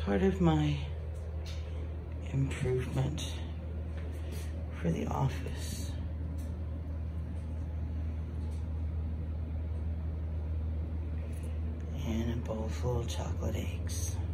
part of my improvement for the office. And a bowl full of chocolate eggs.